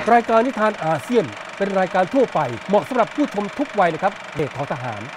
รายการนิทานอาเซียนเป็นรายการทั่วไปเหมาะสำหรับผู้ชมทุกวัยนะครับเด็กทอทหาร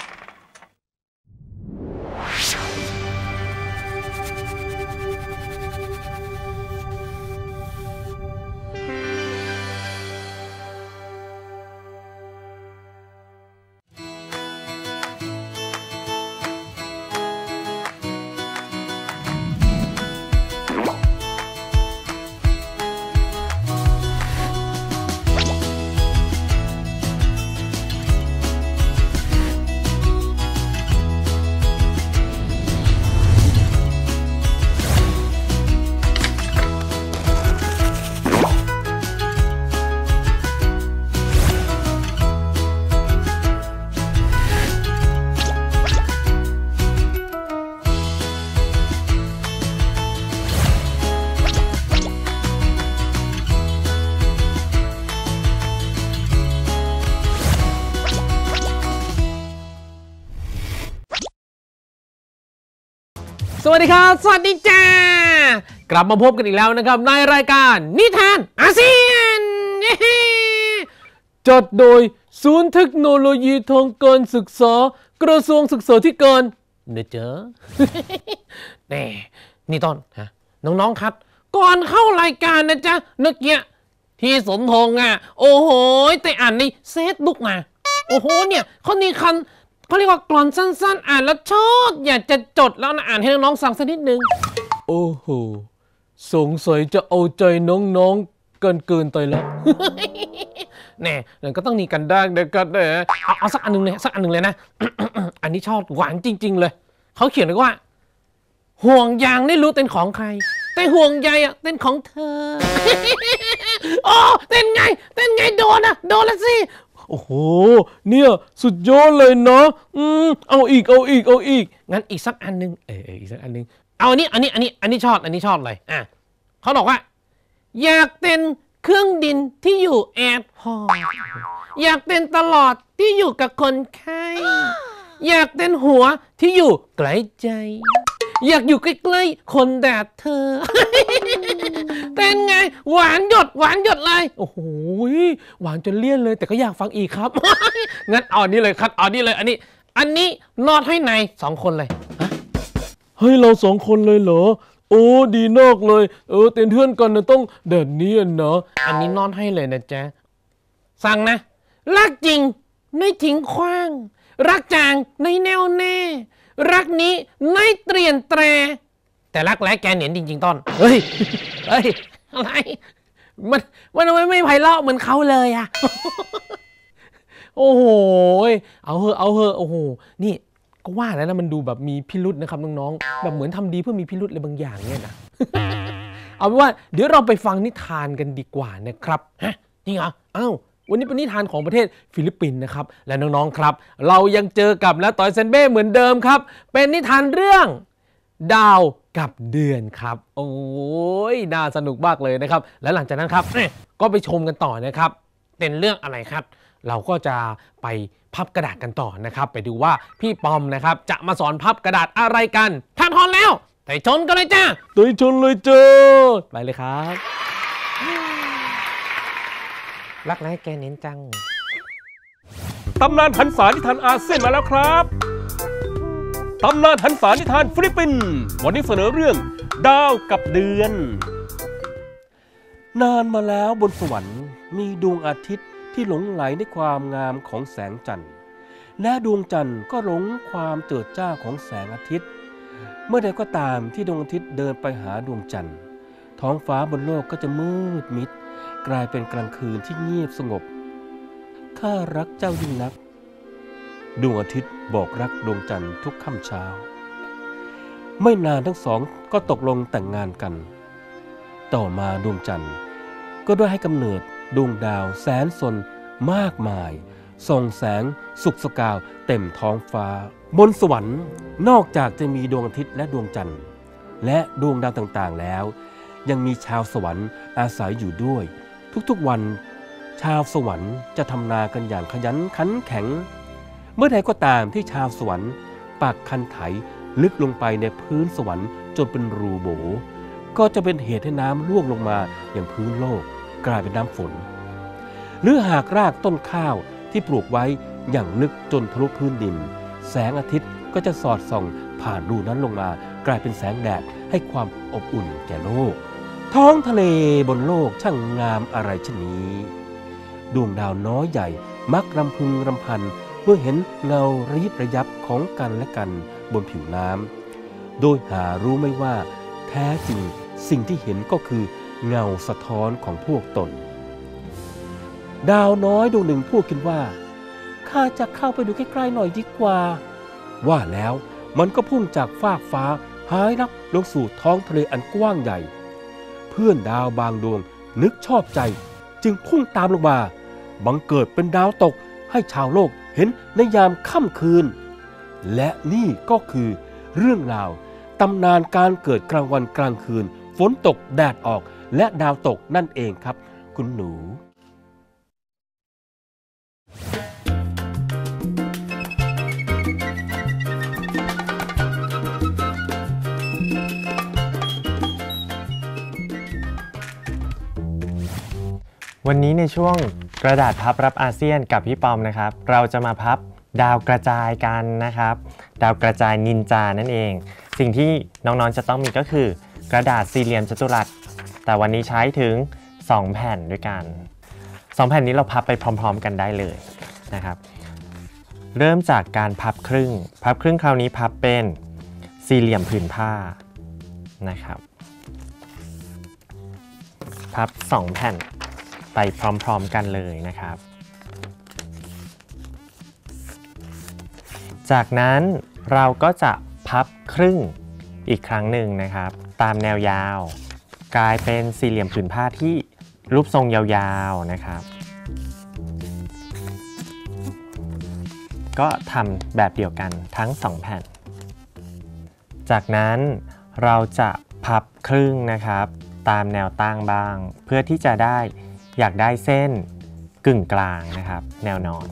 สวัสดีครับสวัสดีจ้ากลับมาพบกันอีกแล้วนะครับในรายการนิทานอาเซียนจัดโดยศูนย์เทคโนโลยีทางการศึกษากระทรวงศึกษาธิการนะจ๊ะนี่ต้นฮะน้องๆครับก่อนเข้ารายการนะจ๊ะเมื่อกี้ที่สมพงษ์โอ้โหแต่อ่านในเฟซบุ๊กมาโอ้โหเนี่ยเขานี่คันเขาเรียกว่ากลอนสั้นๆอ่านแล้วชอบอยากจะจดแล้วนะอ่านให้น้องๆฟังสักนิดนึงโอ้โหสงสัยจะเอาใจน้องๆเกินไปแล้วแน่เดี๋ยวก็ต้องมีกันได้เดี๋ยวก็เอาสักอันนึงเลยสักอันนึงเลยนะ อันนี้ชอบหวานจริงๆเลยเขาเขียนไว้ว่าห่วงยางไม่รู้เป็นของใครแต่ห่วงใยเป็นของเธอ โอ้เต้นไงโดนแล้วสิโอ้โหเนี่ยสุดยอดเลยเนาะเอาอีกงั้นอีกสักอันนึงอีกสักอันนึงเอาอันนี้ชอบเลยเขาบอกว่าอยากเต้นเครื่องบินที่อยู่แอร์พอร์ตอยากเต้นตลอดที่อยู่กับคนไข้อยากเต้นหัวที่อยู่ใกล้ใจอยากอยู่ใกล้ๆคนแดดเธอเต้นไงหวานหยดเลยโอ้โหหวานจนเลี่ยนเลยแต่ก็อยากฟังอีกครับ งั้นเอาอันนี้เลยครับเอาอันนี้เลยอันนี้นอดให้ใน2 คนเลยเฮ้ยเรา2 คนเลยเหรอโอ้ดีนอกเลยเต้นเพื่อนกันนะต้องเดินนี้เนาะอันนี้นอดให้เลยนะจ๊ะสั่งนะรักจริงไม่ทิ้งขว้างรักจางในแน่วแน่รักนี้ไม่เปลี่ยนแปรแต่รักแร้แกเหนียนจริงๆต้นเฮ้ยอะไรมันไม่ไพเราะเหมือนเขาเลยอะ โอ้โหเอาเหอะโอ้โหนี่ก็ว่าแล้วนะมันดูแบบมีพิรุธนะครับน้องๆแบบเหมือนทำดีเพื่อมีพิรุธอะไรบางอย่างเนี่ยนะ เอาเป็นว่าเดี๋ยวเราไปฟังนิทานกันดีกว่านะครับฮะจริงเหรอวันนี้เป็นนิทานของประเทศฟิลิปปินส์นะครับและน้องๆครับเรายังเจอกับนะต่อยเซนเบ้เหมือนเดิมครับเป็นนิทานเรื่องดาวกับเดือนครับโอ้ยน่าสนุกมากเลยนะครับและหลังจากนั้นครับก็ไปชมกันต่อนะครับเป็นเรื่องอะไรครับเราก็จะไปพับกระดาษกันต่อนะครับไปดูว่าพี่ปอมนะครับจะมาสอนพับกระดาษอะไรกันถ้าพร้อมแล้วไปชนกันเลยจ้าไปชนเลยจ้าไปเลยครับรักแร้แกเน้นจังตำนานหันษานิทานอาเซียนมาแล้วครับตำนานหันษานิทานฟิลิปปินส์วันนี้เสนอเรื่องดาวกับเดือนนานมาแล้วบนสวรรค์มีดวงอาทิตย์ที่หลงไหลในความงามของแสงจันทร์และดวงจันทร์ก็หลงความเจิดจ้าของแสงอาทิตย์เมื่อใดก็ตามที่ดวงอาทิตย์เดินไปหาดวงจันทร์ท้องฟ้าบนโลกก็จะมืดมิดกลายเป็นกลางคืนที่เงียบสงบข้ารักเจ้ายิ่งนักดวงอาทิตย์บอกรักดวงจันทร์ทุกค่ำเช้าไม่นานทั้งสองก็ตกลงแต่งงานกันต่อมาดวงจันทร์ก็ได้ให้กำเนิดดวงดาวแสนสนมากมายส่องแสงสุกสกาวเต็มท้องฟ้าบนสวรรค์นอกจากจะมีดวงอาทิตย์และดวงจันทร์และดวงดาวต่างๆแล้วยังมีชาวสวรรค์อาศัยอยู่ด้วยทุกๆวันชาวสวรรค์จะทำนากันอย่างขยันขันแข็งเมื่อใดก็ตามที่ชาวสวรรค์ปักคันไถลึกลงไปในพื้นสวรรค์จนเป็นรูโบก็จะเป็นเหตุให้น้ำร่วงลงมาอย่างพื้นโลกกลายเป็นน้ำฝนหรือหากรากต้นข้าวที่ปลูกไว้อย่างลึกจนทะลุพื้นดินแสงอาทิตย์ก็จะสอดส่องผ่านรูนั้นลงมากลายเป็นแสงแดดให้ความอบอุ่นแก่โลกท้องทะเลบนโลกช่างงามอะไรเช่นนี้ดวงดาวน้อยใหญ่มักรำพึงรำพันเมื่อเห็นเงาระยิบระยับของกันและกันบนผิวน้ำโดยหารู้ไม่ว่าแท้จริงสิ่งที่เห็นก็คือเงาสะท้อนของพวกตนดาวน้อยดวงหนึ่งพูดขึ้นว่าข้าจะเข้าไปดูใกล้ๆหน่อยดีกว่าว่าแล้วมันก็พุ่งจากฟากฟ้าหายลับลงสู่ท้องทะเลอันกว้างใหญ่เพื่อนดาวบางดวงนึกชอบใจจึงพุ่งตามลงมาบังเกิดเป็นดาวตกให้ชาวโลกเห็นในยามค่ำคืนและนี่ก็คือเรื่องราวตำนานการเกิดกลางวันกลางคืนฝนตกแดดออกและดาวตกนั่นเองครับคุณหนูวันนี้ในช่วงกระดาษพับรับอาเซียนกับพี่ปอมนะครับเราจะมาพับดาวกระจายกันนะครับดาวกระจายนินจานั่นเองสิ่งที่น้องๆจะต้องมีก็คือกระดาษสี่เหลี่ยมจัตุรัสแต่วันนี้ใช้ถึง2แผ่นด้วยกัน2แผ่นนี้เราพับไปพร้อมๆกันได้เลยนะครับเริ่มจากการพับครึ่งคราวนี้พับเป็นสี่เหลี่ยมผืนผ้านะครับพับ2แผ่นไปพร้อมๆกันเลยนะครับจากนั้นเราก็จะพับครึ่งอีกครั้งหนึ่งนะครับตามแนวยาวกลายเป็นสี่เหลี่ยมผืนผ้าที่รูปทรงยาวๆนะครับก็ทำแบบเดียวกันทั้ง2แผ่นจากนั้นเราจะพับครึ่งนะครับตามแนวตั้งบ้างเพื่อที่จะได้อยากได้เส้นกึ่งกลางนะครับแนวนอน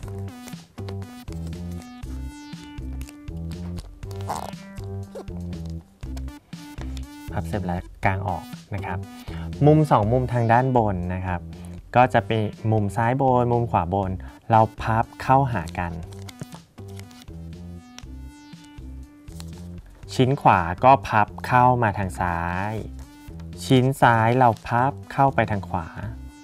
พับเสร็จแล้วกางออกนะครับมุม2มุมทางด้านบนนะครับก็จะเป็นมุมซ้ายบนมุมขวาบนเราพับเข้าหากันชิ้นขวาก็พับเข้ามาทางซ้ายชิ้นซ้ายเราพับเข้าไปทางขวา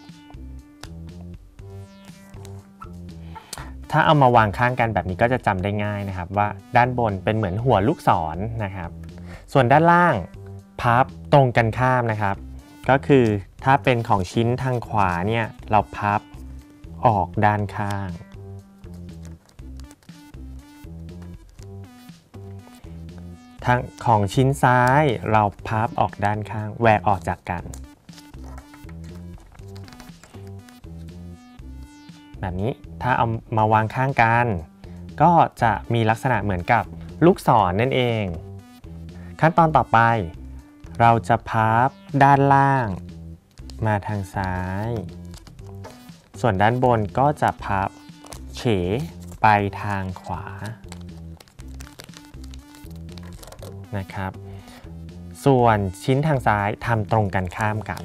ถ้าเอามาวางข้างกันแบบนี้ก็จะจำได้ง่ายนะครับว่าด้านบนเป็นเหมือนหัวลูกศรนะครับส่วนด้านล่างพับตรงกันข้ามนะครับก็คือถ้าเป็นของชิ้นทางขวาเนี่ยเราพับออกด้านข้างทางของชิ้นซ้ายเราพับออกด้านข้างแหวกออกจากกันแบบนี้ถ้าเอามาวางข้างกันก็จะมีลักษณะเหมือนกับลูกศรนั่นเองขั้นตอนต่อไปเราจะพับด้านล่างมาทางซ้ายส่วนด้านบนก็จะพับเฉไปทางขวานะครับส่วนชิ้นทางซ้ายทำตรงกันข้ามกัน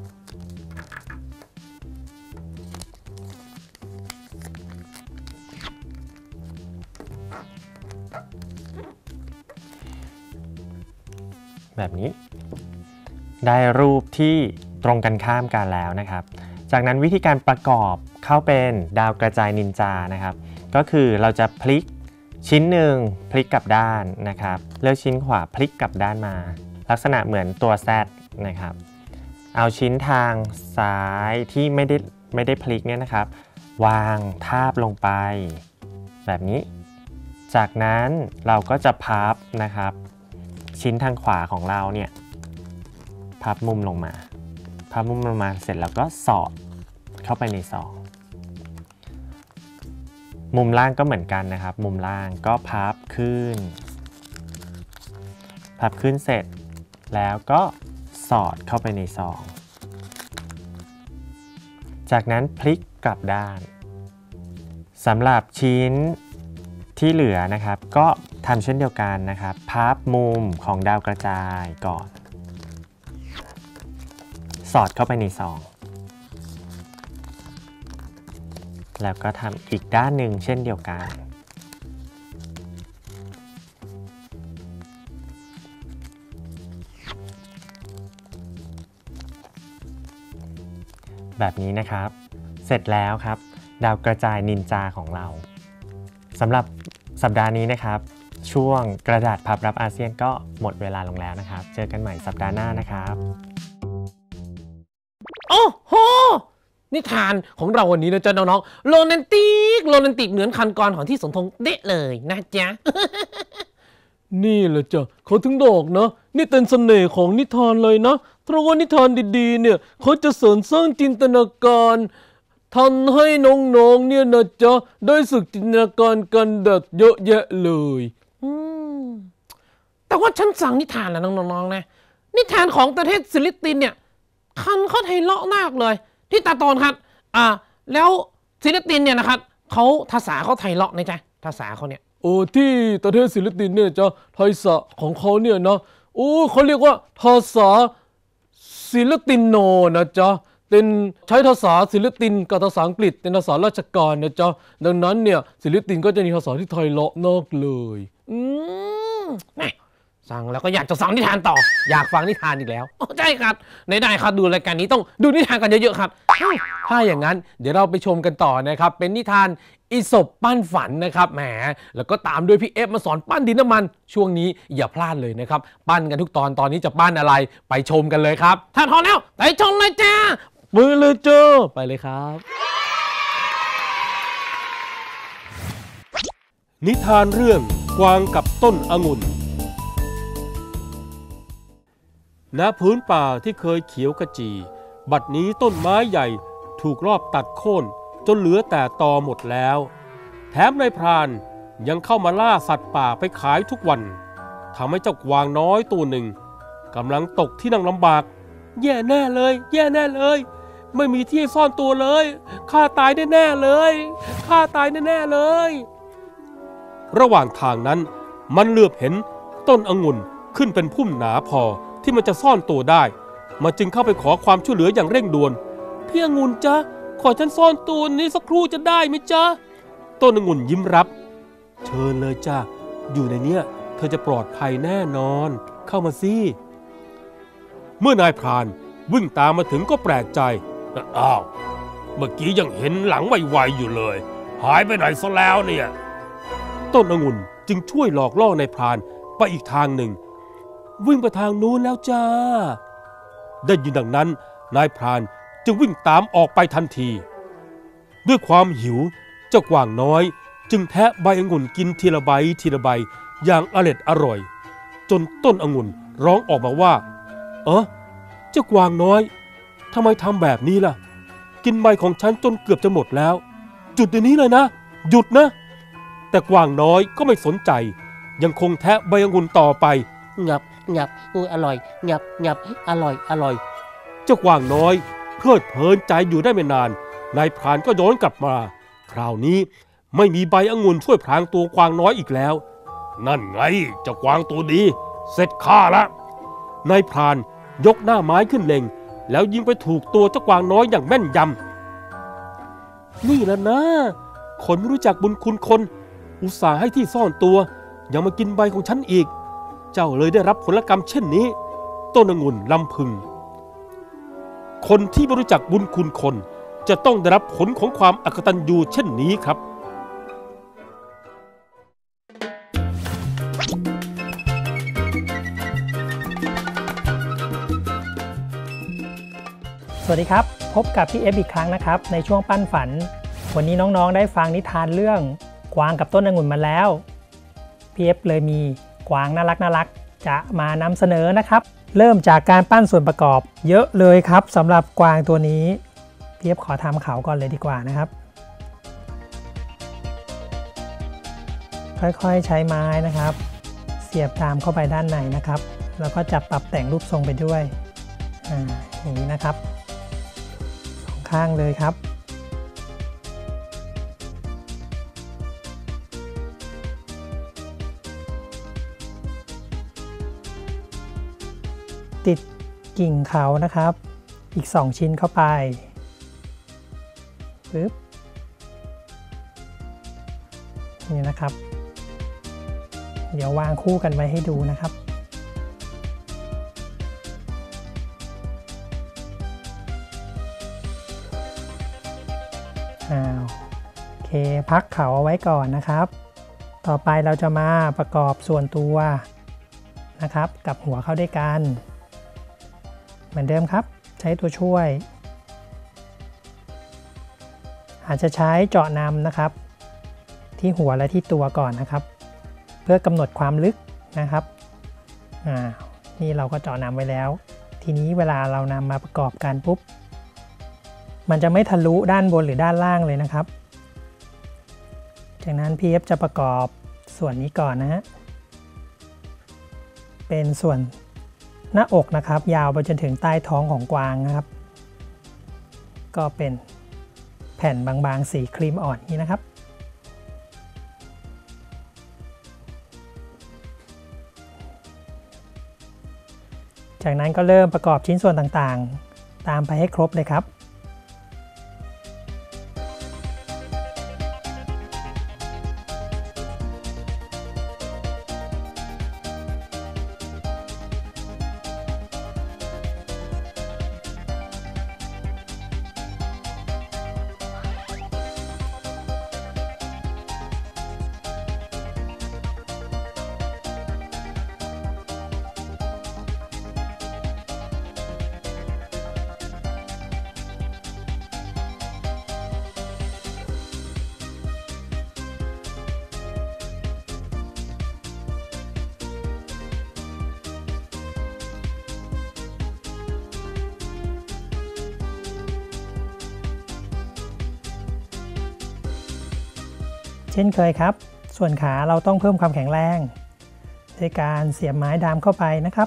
แบบนี้ได้รูปที่ตรงกันข้ามกันแล้วนะครับจากนั้นวิธีการประกอบเข้าเป็นดาวกระจายนินจานะครับก็คือเราจะพลิกชิ้นหนึ่งพลิกกลับด้านนะครับเลือกชิ้นขวาพลิกกลับด้านมาลักษณะเหมือนตัว Z นะครับเอาชิ้นทางซ้ายที่ไม่ได้พลิกเนี่ยนะครับวางทาบลงไปแบบนี้จากนั้นเราก็จะพับนะครับชิ้นทางขวาของเราเนี่ยพับมุมลงมาเสร็จแล้วก็สอดเข้าไปในซองมุมล่างก็เหมือนกันนะครับมุมล่างก็พับขึ้นเสร็จแล้วก็สอดเข้าไปในซองจากนั้นพลิกกลับด้านสำหรับชิ้นที่เหลือนะครับก็ทำเช่นเดียวกันนะครับพับมุมของดาวกระจายก่อนสอดเข้าไปในซองแล้วก็ทำอีกด้านหนึ่งเช่นเดียวกันแบบนี้นะครับเสร็จแล้วครับดาวกระจายนินจาของเราสำหรับสัปดาห์นี้นะครับช่วงกระดาษพับรับอาเซียนก็หมดเวลาลงแล้วนะครับเจอกันใหม่สัปดาห์หน้านะครับโอ้โหนิทานของเราวันนี้นะจ๊ะน้องๆโรแมนติกเหมือนคันกรของที่สนธงเด๊ะเลยนะจ๊ะนี่แหละจ้ะเขาถึงบอกนะนี่เป็นเสน่ห์ของนิทานเลยนะเพราะว่านิทานดีๆเนี่ยเขาจะเสริมสร้างจินตนาการทำให้น้องๆเนี่ยนะจ๊ะได้ฝึกจินตนาการกันแบบเยอะแยะเลยแต่ว่าฉันสั่งนิทานแล้วน้องๆนะนิทานของประเทศฟิลิปปินส์เนี่ยคันเขาไทยเลาะมากเลยที่ตาตอนครับแล้วฟิลิปปินส์เนี่ยนะครับเขาภาษาเขาไทยเลาะนะจ๊ะภาษาเขาเนี่ยโอ้ที่ประเทศฟิลิปปินส์เนี่ยจ้ะภาษาของเขาเนี่ยนะโอ้เขาเรียกว่าภาษาฟิลิปปินโนนะจ๊ะเป็นใช้ภาษาฟิลิปปินส์กับภาษาอังกฤษเป็นภาษาราชการนะจ๊ะดังนั้นเนี่ยฟิลิปปินส์ก็จะมีภาษาที่ไทยเลาะนอกเลยสั่งแล้วก็อยากจะสั่งนิทานต่ออยากฟังนิทานอีกแล้วใช่ครับในได้ครับดูรายการนี้ต้องดูนิทานกันเยอะๆครับถ้าอย่างนั้นเดี๋ยวเราไปชมกันต่อนะครับเป็นนิทานอีสปปั้นฝันนะครับแหมแล้วก็ตามด้วยพี่เอฟมาสอนปั้นดินน้ำมันช่วงนี้อย่าพลาดเลยนะครับปั้นกันทุกตอนนี้จะปั้นอะไรไปชมกันเลยครับถ้าพร้อมแล้วไปชมเลยจ้ามือเลยจ้าไปเลยครับนิทานเรื่องกวางกับต้นองุ่นณพื้นป่าที่เคยเขียวขจีบัดนี้ต้นไม้ใหญ่ถูกรอบตัดโค่นจนเหลือแต่ตอหมดแล้วแถมนายพรานยังเข้ามาล่าสัตว์ป่าไปขายทุกวันทำให้เจ้ากวางน้อยตัวหนึ่งกำลังตกที่นั่งลำบากแย่แน่เลยแย่แน่เลยไม่มีที่ซ่อนตัวเลยข้าตายแน่ๆเลยข้าตายแน่ๆเลยระหว่างทางนั้นมันเหลือบเห็นต้นองุ่นขึ้นเป็นพุ่มหนาพอที่มันจะซ่อนตัวได้มันจึงเข้าไปขอความช่วยเหลืออย่างเร่งด่วนพี่องุ่นจ๊ะขอฉันซ่อนตัวนี้สักครู่จะได้ไหมจ๊ะต้นองุ่นยิ้มรับเชิญเลยจ้ะอยู่ในเนี้ยเธอจะปลอดภัยแน่นอนเข้ามาสิเมื่อนายพรานวิ่งตามมาถึงก็แปลกใจอ้าวเมื่อกี้ยังเห็นหลังไวๆอยู่เลยหายไปไหนซะแล้วเนี่ยต้นองุ่นจึงช่วยหลอกล่อนายพรานไปอีกทางหนึ่งวิ่งไปทางนู้นแล้วจ้าได้ยินดังนั้นนายพรานจึงวิ่งตามออกไปทันทีด้วยความหิวเจ้ากวางน้อยจึงแทะใบองุ่นกินทีละใบอย่างอร่อยจนต้นองุ่นร้องออกมาว่าเจ้ากวางน้อยทำไมทำแบบนี้ล่ะกินใบของฉันจนเกือบจะหมดแล้วหยุดเดี๋ยวนี้เลยนะหยุดนะแต่กวางน้อยก็ไม่สนใจยังคงแทะใบองุ่นต่อไปงับอร่อยงับอร่อยเจ้ากวางน้อยเพลิดเพลินใจอยู่ได้ไม่นานนายพรานก็ย้อนกลับมาคราวนี้ไม่มีใบองุ่นช่วยพรางตัวกวางน้อยอีกแล้วนั่นไงเจ้ากวางตัวดีเสร็จข้าละนายพรานยกหน้าไม้ขึ้นเล็งแล้วยิงไปถูกตัวเจ้ากวางน้อยอย่างแม่นยำนี่แหละนะคนไม่รู้จักบุญคุณคนอุตส่าห์ให้ที่ซ่อนตัวยังมากินใบของฉันอีกเจ้าเลยได้รับผลกรรมเช่นนี้ต้นองุ่นลำพึงคนที่ไม่รู้จักบุญคุณคนจะต้องได้รับผลของความอกตัญญูเช่นนี้ครับสวัสดีครับพบกับพี่เอฟอีกครั้งนะครับในช่วงปั้นฝันวันนี้น้องๆได้ฟังนิทานเรื่องกวางกับต้นองุ่นมาแล้วพี่เอฟเลยมีกวางน่ารักจะมานำเสนอนะครับเริ่มจากการปั้นส่วนประกอบเยอะเลยครับสำหรับกวางตัวนี้พี่เอฟขอทำเขาก่อนเลยดีกว่านะครับค่อยๆใช้ไม้นะครับเสียบตามเข้าไปด้านในนะครับแล้วก็จับปรับแต่งรูปทรงไปด้วยอย่างนี้นะครับสองข้างเลยครับติดกิ่งเขานะครับอีก2ชิ้นเข้าไปปึ๊บนี่นะครับ เดี๋ยววางคู่กันไว้ให้ดูนะครับโอเคพักเขาเอาไว้ก่อนนะครับต่อไปเราจะมาประกอบส่วนตัวนะครับกับหัวเข้าด้วยกันเหมือนเดิมครับใช้ตัวช่วยอาจจะใช้เจาะนำนะครับที่หัวและที่ตัวก่อนนะครับเพื่อกำหนดความลึกนะครับนี่เราก็เจาะนำไว้แล้วทีนี้เวลาเรานำมาประกอบกันปุ๊บมันจะไม่ทะลุด้านบนหรือด้านล่างเลยนะครับจากนั้นพี่เอฟจะประกอบส่วนนี้ก่อนนะฮะเป็นส่วนหน้าอกนะครับยาวไปจนถึงใต้ท้องของกวางนะครับก็เป็นแผ่นบางๆสีครีมอ่อนนี้นะครับจากนั้นก็เริ่มประกอบชิ้นส่วนต่างๆตามไปให้ครบเลยครับเช่นเคยครับส่วนขาเราต้องเพิ่มความแข็งแรงด้วยการเสียบไม้ดามเข้าไปนะครับ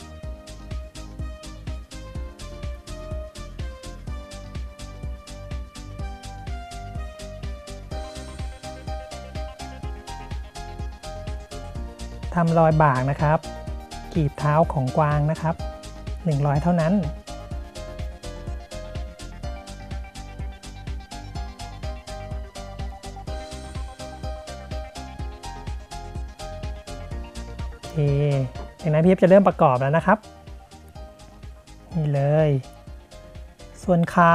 ทำรอยบากนะครับกีบเท้าของกวางนะครับ1 รอยเท่านั้นโอเคจากนั้นพี่เอฟจะเริ่มประกอบแล้วนะครับนี่เลยส่วนขา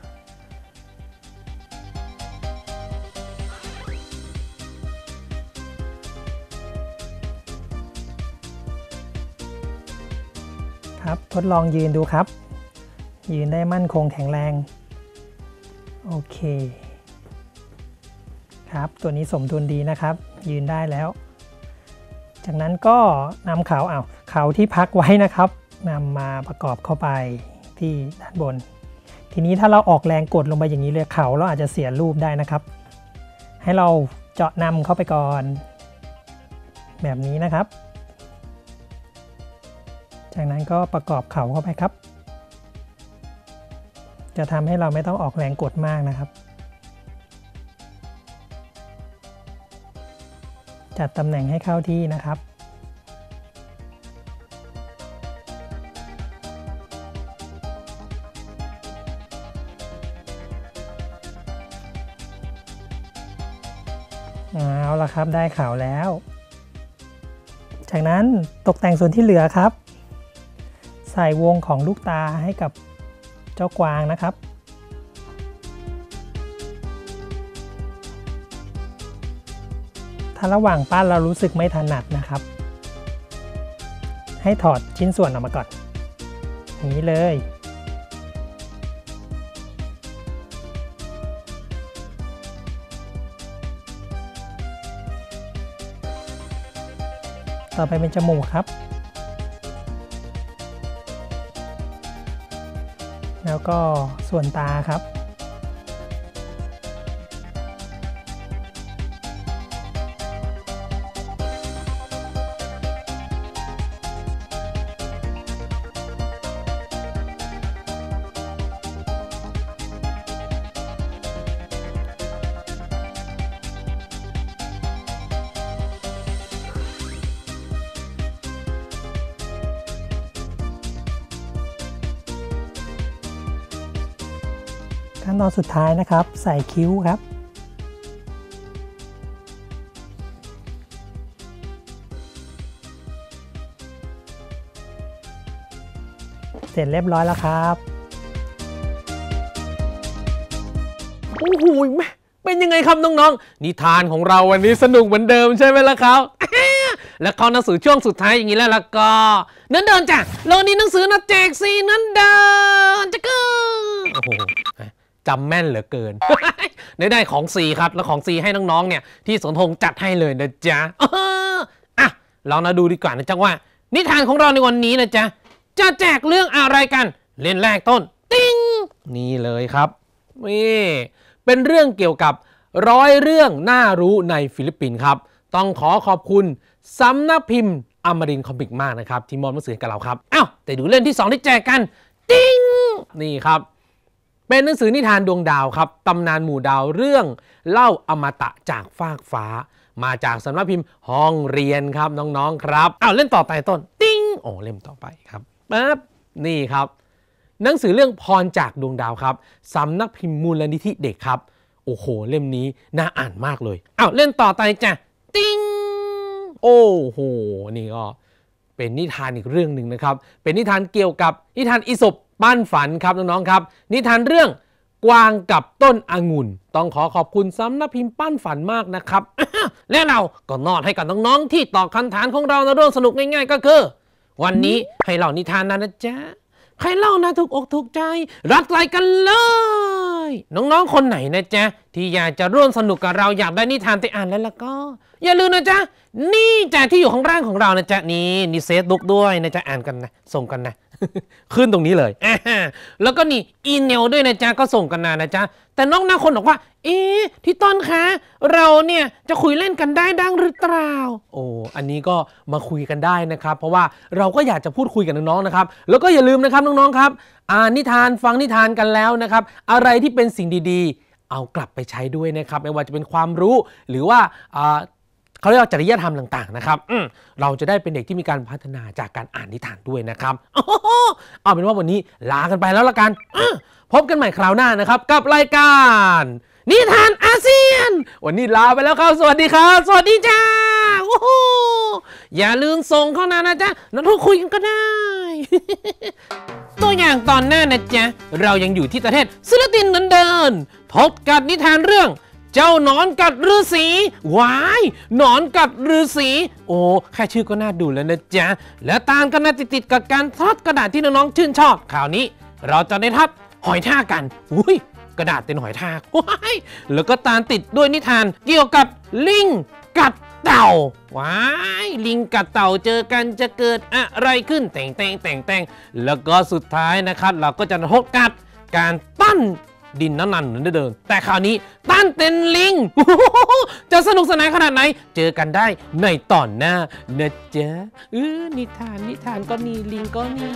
ครับทดลองยืนดูครับยืนได้มั่นคงแข็งแรงโอเคครับตัวนี้สมดุลดีนะครับยืนได้แล้วจากนั้นก็นำเขาที่พักไว้นะครับนำมาประกอบเข้าไปที่ด้านบนทีนี้ถ้าเราออกแรงกดลงไปอย่างนี้เลยเขาเราอาจจะเสียรูปได้นะครับให้เราเจาะนำเข้าไปก่อนแบบนี้นะครับจากนั้นก็ประกอบเขาเข้าไปครับจะทำให้เราไม่ต้องออกแรงกดมากนะครับจัดตำแหน่งให้เข้าที่นะครับเอาละครับได้ข่าวแล้วจากนั้นตกแต่งส่วนที่เหลือครับใส่วงของลูกตาให้กับเจ้ากวางนะครับถ้าระหว่างปั้นเรารู้สึกไม่ถนัดนะครับให้ถอดชิ้นส่วนออกมาก่อนอย่างนี้เลยต่อไปเป็นจมูกครับแล้วก็ส่วนตาครับขั้นตอนสุดท้ายนะครับใส่คิ้วครับเสร็จเรียบร้อยแล้วครับโอ้โหแม่เป็นยังไงครับน้องๆนิทานของเราวันนี้สนุกเหมือนเดิมใช่ไหมล่ะครับ และเข้าหนังสือช่วงสุดท้ายอย่างนี้แล้วก็นั้นเดินจ้ะโลนี้หนังสือนะแจกซีนั้นเดินจะก็โอ้โหจำแม่นเหลือเกิน ได้ของซีครับแล้วของซีให้น้องๆเนี่ยที่สนธงจัดให้เลยนะจ๊ะอ่ะลองมาดูดีกว่านะจ๊ะว่านิทานของเราในวันนี้นะจ๊ะจะแจกเรื่องอะไรกันเล่นแรกต้นติ้งนี่เลยครับนี่เป็นเรื่องเกี่ยวกับ100 เรื่องน่ารู้ในฟิลิปปินส์ครับต้องขอขอบคุณสำนักพิมพ์อมรินทร์คอมิกมากนะครับที่มอบหนังสือให้กับเราครับอ้าวแต่ดูเล่มที่2ที่แจกกันติ้งนี่ครับเป็นหนังสือนิทานดวงดาวครับตำนานหมู่ดาวเรื่องเล่าอมตะจากฟากฟ้ามาจากสำนักพิมพ์ห้องเรียนครับน้องๆครับอ้าวเล่มต่อไปต้นติ้งโอ้เล่มต่อไปครับปั๊บนี่ครับหนังสือเรื่องพรจากดวงดาวครับสำนักพิมพ์มูลนิธิเด็กครับโอ้โหเล่มนี้น่าอ่านมากเลยอ้าวเล่มต่อไปจ้ะติ้งโอ้โหนี่ก็เป็นนิทานอีกเรื่องหนึ่งนะครับเป็นนิทานเกี่ยวกับนิทานอีสปปั้นฝันครับน้องๆครับนิทานเรื่องกวางกับต้นองุ่นต้องขอขอบคุณสำนักพิมพ์ปั้นฝันมากนะครับ และเราก็นอดให้กับน้องๆที่ตอบคำถามของเราในเรื่องสนุกง่ายๆก็คือวันนี้ให้เล่านิทานนะจ๊ะใครเล่านะถูกอกถูกใจรักไลค์กันเลยน้องๆคนไหนนะจ๊ะที่อยากจะร่วมสนุกกับเราอยากได้นิทานไปอ่านแล้วก็อย่าลืมนะจ๊ะนี่จ้ะที่อยู่ข้างล่างของเรานะจ๊ะนี่เฟซบุ๊กด้วยนะจ๊ะอ่านกันนะส่งกันนะ ขึ้นตรงนี้เลยแล้วก็นี่อีเมลด้วยนะจ๊ะก็ส่งกันนะจ๊ะแต่น้องหน้าคนบอกว่าที่ต้นคะเราเนี่ยจะคุยเล่นกันได้ดังหรือเปล่าโอ้อันนี้ก็มาคุยกันได้นะครับเพราะว่าเราก็อยากจะพูดคุยกับน้องๆนะครับแล้วก็อย่าลืมนะครับน้องๆครับอ่านนิทานฟังนิทานกันแล้วนะครับอะไรที่เป็นสิ่งดีๆเอากลับไปใช้ด้วยนะครับไม่ว่าจะเป็นความรู้หรือว่าเขาเรียกว่าจริยธรรมต่างๆนะครับเราจะได้เป็นเด็กที่มีการพัฒนาจากการอ่านนิทานด้วยนะครับเอาเป็นว่าวันนี้ลากันไปแล้วละกันพบกันใหม่คราวหน้านะครับกับรายการนิทานอาเซียนวันนี้ลาไปแล้วครับสวัสดีครับสวัสดีจ้าอย่าลืมส่งเข้ามานะจ๊ะแล้วทุกคุยกันก็ได้ ตัวอย่างตอนหน้านะจ๊ะเรายังอยู่ที่ประเทศศิลปินนั้นเดินพบกับนิทานเรื่องเจ้าหนอนกัดฤาษีว้ายหนอนกัดฤาษีโอ้แค่ชื่อก็น่าดูแล้วนะจ๊ะและตามกันนะติดกับการทอดกระดาษที่น้องๆชื่นชอบคราวนี้เราจะได้ทัดหอยทากกันอุ้ยกระดาษเป็นหอยทากว้ายแล้วก็ตามติดด้วยนิทานเกี่ยวกับลิงกัดเต่าว้ายลิงกัดเต่าเจอกันจะเกิดอะไรขึ้นแต่งแล้วก็สุดท้ายนะครับเราก็จะพบกับการปั้นดินนั่นเหมือนเดิมแต่คราวนี้ตั้นเป็นลิง จะสนุกสนานขนาดไหนเจอกันได้ในตอนหน้านะจ๊ะนิทานก็มีลิงก็มี